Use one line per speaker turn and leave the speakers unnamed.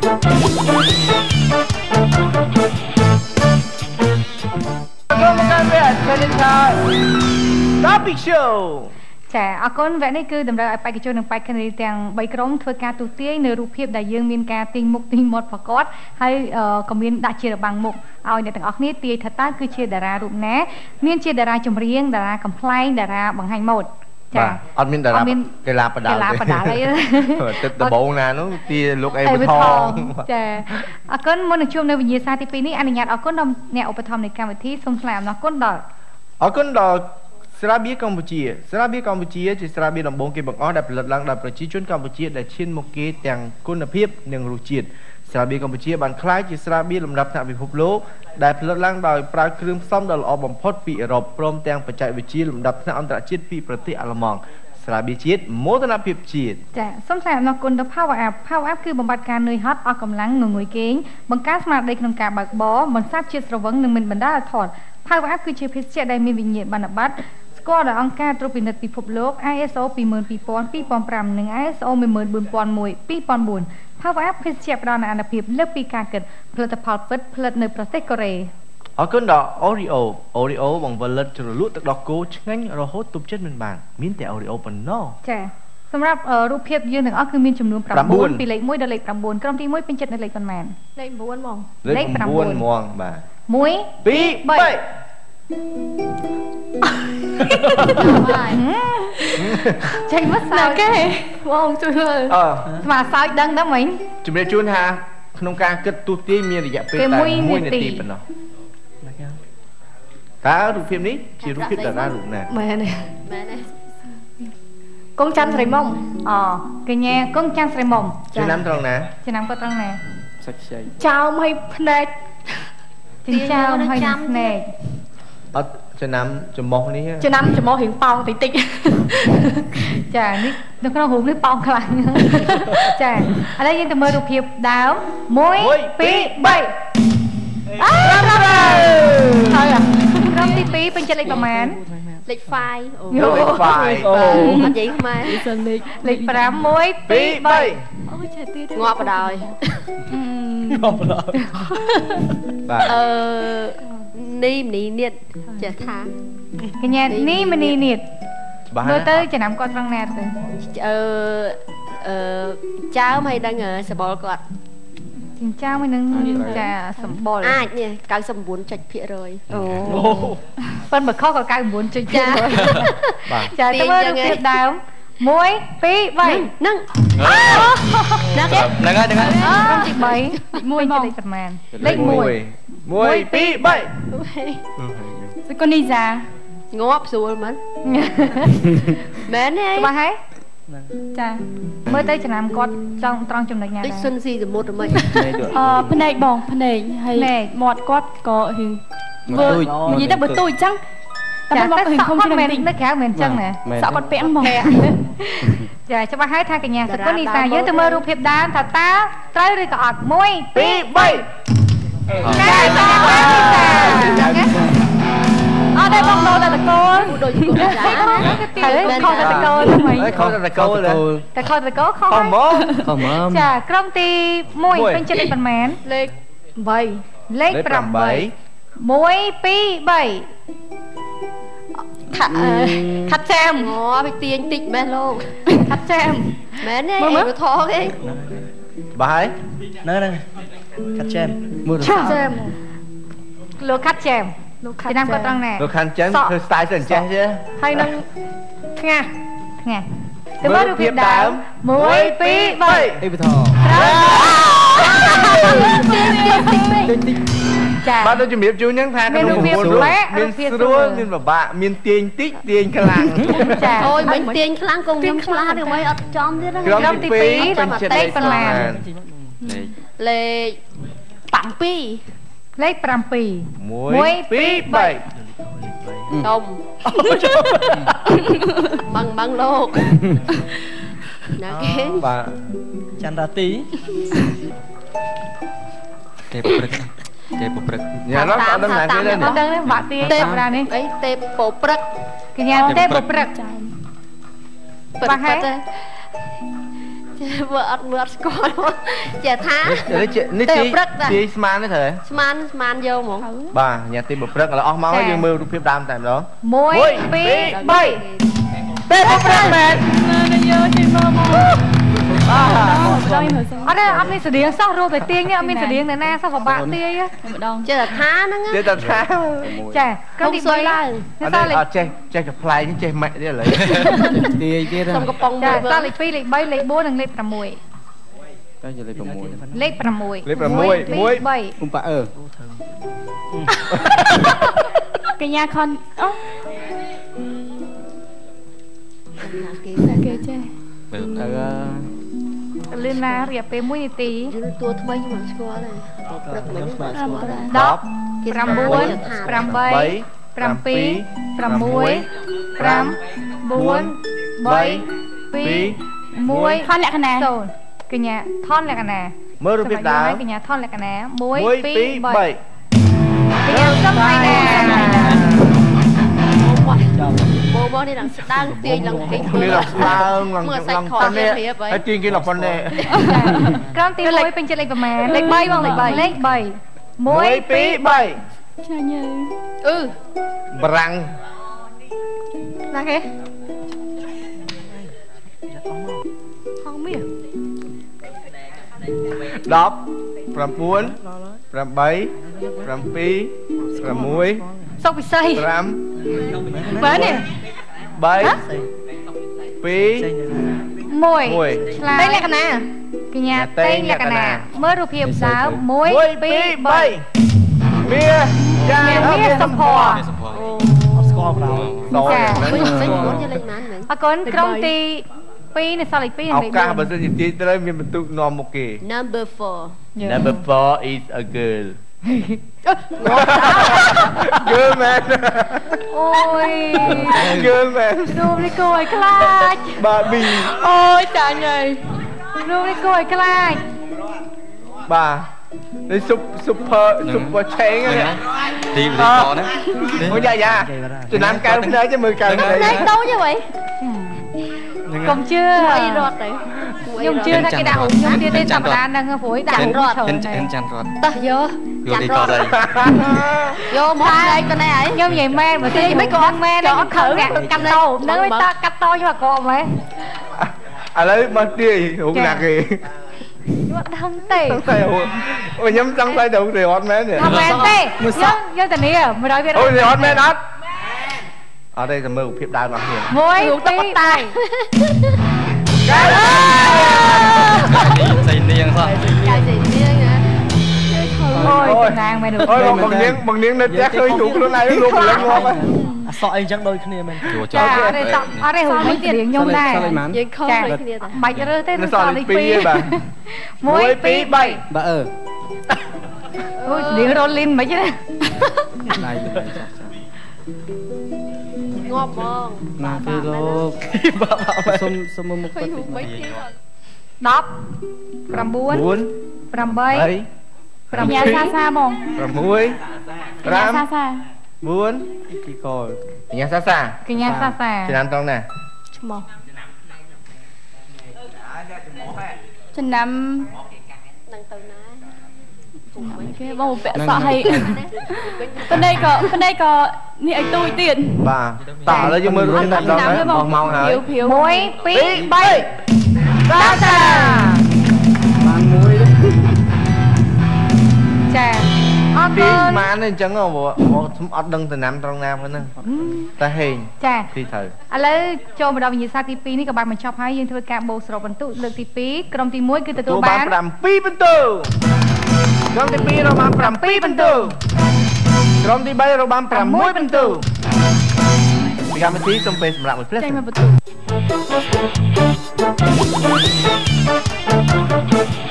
Topic Show
ចាអរគុណវគ្គនេះគឺតម្រូវឲ្យបេក្ខជននិងបេក្ខនារីទាំង3ក្រុមធ្វើការទូទាយនៅរូបភាពដែលយើងមានការទាញមុខទាញមាត់ប្រកបហើយក៏មានដាក់ជារបាំងមុខឲ្យអ្នកទាំងអស់គ្នាទាយថាតើគឺជាតារារូបណាមានជាតារាចម្រៀងតារាកំ pl ែងតារាបង្ហាញម៉ូដចា
អត់មានតារាកីឡាបដាល់អីទឹកដបងណានោះទាលោកអេវថង
ចាអរគុណមុននឹងជួបនៅវិញ្ញាសាទី2នេះអនុញ្ញាតអរគុណដល់អ្នកឧបត្ថម្ភនៃកម្មវិធីសូមថ្លែងអំណរគុណដល់
ស្រាបៀរកម្ពុជាស្រាបៀរកម្ពុជាជាស្រាបៀរដំបូងគេបង្អស់ដែលផលិតឡើងដោយប្រជាជនកម្ពុជាដែលឈានមុខគេទាំងគុណភាពនិងរសជាតិស្រាបៀរកម្ពុជាបានក្លាយជាស្រាបៀរលំដាប់ថ្នាក់ពិភពលោកដែលផលិតឡើងដោយប្រើគ្រឿងផ្សំដ៏ល្អបំផុតពីអឺរ៉ុបព្រមទាំងបច្ចេកវិទ្យាលំដាប់ថ្នាក់អន្តរជាតិពីប្រទេសអាល្លឺម៉ង់ស្រាបៀរជាតិមោទនភាពជាតិ
ចាសូមថ្លែងអំណរគុណដល់ Power Up គឺបំបត្តិការនឿយហត់អស់កម្លាំងងងុយគេងបង្កើនស្មារតីក្នុងការបើកបរបន្សាបជាតិស្រវឹងនិងមិនបណ្ដាលឲ្យថត់ Power Up គឺជាភេសជ្ជៈដែលមានវិញ្ញាបនបត្រស្គាល់ដោយអង្គការត្រួតពិនិត្យពិភពលោក ISO 22000 2005 និង ISO 14001 2004 Power Up ភេសជ្ជៈផ្ដល់នូវអនុភាពលើសពីការគិតផលិតផលពិតផលិតនៅប្រទេសកូរ៉េ
អរគុណដល់ Oreo បង្វិលលិតជ្រលក់ទឹកដោះគោឆ្ងាញ់រហូតទប់ចិត្តមិនបានមានតែ Oreo ប៉ុណ្ណោះ
ចាសម្រាប់រូបភាពយើងទាំងអស់គឺមានចំនួន9ពីលេខ1ដល់លេខ9ក្រុមទី1ពេញចិត្តនៅលេខប៉ុន្មាន
លេខ9ហ្មង
លេខ9ហ្មងបាទ
1 2 3ចេញមកសើច
គេបងជួយមើល
ស្មាសើចដឹងដល់មិញ
ជំរាបជូនថាក្នុងការគិតទូទាយមានរយៈពេលតែ1នាទីប៉ុណ្ណោះតើរូបភាពនេះជារូបភាពតារារូបណា
មែនទេកងច័ន្ទស្រីមុំ
កញ្ញាកងច័ន្ទស្រីមុំ
ឆ្នាំត្រង់ណា
ឆ្នាំគាត់ត្រង់ណា
សាច់ខ្ចី
ចោមឲ្យភ្នែក
ចិញ្ចើមឲ្យភ្នែក
អត់ឆ្នាំចំមុះនេះ
ឆ្នាំចំមុះរៀងប៉ោងតិចតិច
ចានេះនៅក្នុងរូបនេះប៉ោងខ្លាំងចាឥឡូវយើងទៅមើលរូបភាពដើម1 2 3ហើយក្រុមទី2ពេញចិត្តលេខប្រមាណ
លេខ5
លេខ5
អត់និយាយខ្មែរ
លេខ5 1 2 3
អូចេះទៀតងាប់បដ ாய்
ងាប់បដ ாய்
បាទនីមនីនៀតចេះថា
កញ្ញានីមនីនៀតមើលទៅចំណាំគាត់ត្រង់ណាទៅ
ចើមឲ្យដឹងសបល់គាត់
ចិញ្ចាមឲ្យនឹងចាសម្បល់
អាចនេះ 99.%
អូប៉ុន្តែបើខុសក៏ 99.7% ចាទៅមើលរូបភាពដើម1 2 3
ហ្នឹងណាគេ
ហ្នឹងហើយ
ក្រុមទី3លេខ1មកលេខប្រមាណលេខ1 1 2 3សកូនីសា
ងាប់ស្រួលមែនមែនទេ
ច្បាស់ហើយចាមើលទៅចំណាំគាត់ចង់ត្រង់ចំណុចណា
ដែរសុនស៊ីសមុទ្រមិន
ភ្នែកបងភ្នែកហើយមាត់គាត់ក៏ហឹងមើលនិយាយទៅបើទូចអញ្ចឹងតែមកហឹងខ្ញុំជឿ
នៅក្រៅមិនអញ្ចឹងណា
សក់គាត់ពាក់ហ្មង
ចាច្បាស់ហើយថាកញ្ញាសកុននីសាយើងទៅមើលរូបភាពដើមថាតើត្រូវឬក៏អត់1 2 3ចាកញ្ញាអត់ទេបងដោតតកូល
ដូចគូចា
ហើយខុសតកូលទៅវិញ
ខុសតកូល
តែខុសតកូលខុស
ហ្មង
ចាក្រុមទី1ពេញចិត្តលេខប៉ុន្មាន
លេខ
8លេខ8 1 2 3ខាត់ចែម
អូវាទាញតិចមែនលោក
ខាត់ចែម
មែនទេមើលថោគេ
បាយ
ហ្នឹងខាត់ចែម
មើលខាត់ចែមលោកខាត់ចែមឆ្នាំគាត់ត្រង់ណា
លោកខាត់ចែមធ្វើ style ទៅអញ្ចេះទេ
ហើយនឹងថ្ងាសទៅមើលរូបភាពដើម1 2 3
អីបថោចាបាទដូចជំរាបជូនហ្នឹងថាក្នុង9រូបមានស្រួលមានពិបាកមានទាញតិចទាញខ្លាំង
ចាអូយមិនទាញខ្លាំងកុំខ្ញុំឆ្លាតទេមិនអត់ចំទៀតហ្នឹង
ក្រុមទី2ពេញចិត្តលេខប៉ុន្មាន
លេខ7
លេខ7 1 2 3
ដុំបាំងលោកណាគេ
បាទ
ចន្ទរាទី
ទេព្រឹកញ៉ាំអត់ដឹងណាគេទេ
អត់ដឹងទេបាក់ទាទេប្រានេះ
អីទេពព្រឹក
កញ្ញាទេពព្រឹក
ប៉ិត vừa ớt score chè thá
នេះជាស្មានទេត្រូវ
ស្មានយកហ្មង
បាទញ៉ាំទីបព្រឹកឥឡូវអស់មកហើយយើងមើលរូបភាពដើមតែម្ដង
1 2 3
ពេលព្រឹកមែន
យកជិះមើលមកអត់
អត់មានស្តៀងសោះរស់តែទៀងនេះអត់មានស្តៀងអ្នកណាសោះពិបាកទាយ
ម្ដង
ចេះតែថាហ្នឹង
ចេះតែថា
ចាក្រុមទី3ឡើង
អត់ចេះតែផ្លែងចេះម៉ាក់ទៀតឥឡូវទាយទៀត
សុំកំប៉ុង
ចា
មើល
តលេខ2លេខ3លេខ4និងលេខ6
តែជាលេខ6
លេខ6
លេខ6 1
3
ឧបអើ
កញ្ញាខនអូគេចេះ
លឿនណារយៈពេល1នាទី
តួថ្មីខ្ញុំមិនស្គាល់ទេព្រឹកមិញស្គាល់
10 9 8 7 6 5 4 3 2 1
ថនលក្ខណៈ
0កញ្ញាថនលក្ខណៈ
មើលរូបភាពដើមក
ញ្ញាថនលក្ខណៈ1 2 3
1 2 3
កញ្ញាសុំឲ្យណា
បងនេះឡើងស្ដាងទាញឡើងពេក
នេះឡើងស្ដើងឡើងប៉ុណ្ណេះហើយទាញគេឡើងប៉ុណ្ណេះ
ក្រុមទី1ពេញចិត្តលេខប្រមាណលេខ3បងលេខ3លេខ3 1 2 3
ឆ្ងាញ់ហើយ
បារាំង
ណាគេ
ហងមាស
10 9 8 7 6
សុកពិសី
5
បើនេះ
3 2
1ឆ្លើយលក្ខណៈកញ្ញាតេងលក្ខណៈមើលរូបភាពដើម1 2 3
មាចា
មានសំភ័រ
ស្គាល់ប្រោ
ចា
វិញ4យកលេខម៉ានមែន
អរគុណក្រុមទី2នៅសល់លេខ2
ឱ
និងលេខ
កាសបើ
4
សិនជាទាញត្រូវមានបន្ទុកនាំមុខគេ
Number 4
Number 4 is a girl girl man
អូយ
girl man
រូបនេះគួរឲ្យខ្លាច
Barbie
អូយចាញ់ហើយរូបនេះគួរឲ្យខ្លាច
បាទនេះ super chain ហ្នឹង
ទីលីកហ្នឹង
អូយ៉ាយ៉ាចំណាំកៅភ្នែកទេមើលកៅភ្នែក
លេខតូចទេវិញ
កុំជឿ
អីរត់ទៅ
ខ្ញុំជឿថាគេដាក់រូបខ្ញុំទៀតទេធម្មតានឹងព្រួយដាក់រូបច្រើន
ហិនច័ន្ទរត់
តោះយក
យកលីកអី
យកមកលេខទៅណែហើយ
ខ្ញុំនិយាយមែនបើទីមិនក៏អត់មែនទេខ្ញុំខឹងអ្នកកាត់តោនឹងមិនតកាត់តយកអាកកមែន
ឥឡូវមកទាយរូបណាគេ
ខ្ញុំអត់ដឹងទេ
ខ្ញុំចង់ស្អីទៅទេអត់មែនទេ
អត់មែនទេខ្ញុំយកតានេះ100%
អូយអត់មែនអត់អត់ទេតែមើលរូបភាពដើមអស់គ្នា
1 2 3
ស្អីនាងសោះ
ចាយស្អីនាងណា
អូយតំណាងមែន
អូយបងនាងនៅផ្ទះឃើញរូបខ្លួនឯងរូបម្លឹងងាប់ហើយ
អសក់អីចឹងដូចគ្នាមែន
ចូលចោ
ចា
ល
អត់ទេអត់ទេរូបនេះទៀតខ្ញុំដែរ
យើងខំដូចគ្នាតា
បាច់រើសទេ
នៅសល់លេខ2ទេបាទ
1 2 3
បើអឺ
អូយរៀងរ៉ូលីនមិនទេ
ដៃ
ងាប់ហ្មង
ណាគេលោកសុំមុខ
ឃើញរូបមិនទៀត
10 9
4
8
3
7
កញ្ញាសាសាហ្មង
6
កញ្ញាសាសា
4
គីកល
ញ៉ាសាសា
កញ្ញាសាសា
ឆ្នាំត្រង់ណា
ឈ្មោះចំណាំ
នឹងទៅណា
គេបងពាក់សក់ឲ្យភ្នែកក៏នេះឲ្យទួយទៀត
បាទតោះឥឡូវយើងមើលរូបភាពតែម្ដងទៅអស់ម៉ោងហើយ
ភៀវ
1 2 3 សាសា
បានមួយ
ចាអរ
ទី
គុណ
ស្មានទេអញ្ចឹងព្រោះអត់ដឹងតំណាំត្រង់ណាផងហ្នឹងតែហេង
ចា
ទីត្រូវ
ឥឡូវចូលមកដល់វិញ្ញាសាទី2នេះក៏បានបញ្ចប់ហើយយើងធ្វើការបូកសរុបបន្ទុកលើកទី2ក្រុមទី1គឺទទួលបាន
7 បន្ទូក្រុមទី2រកបាន7បន្ទូក្រុមទី3រកបាន6បន្ទូពីកម្មវិធីសូមពេលសម្រាប់មួយភ្លេច
ចេញមកបន្ទុក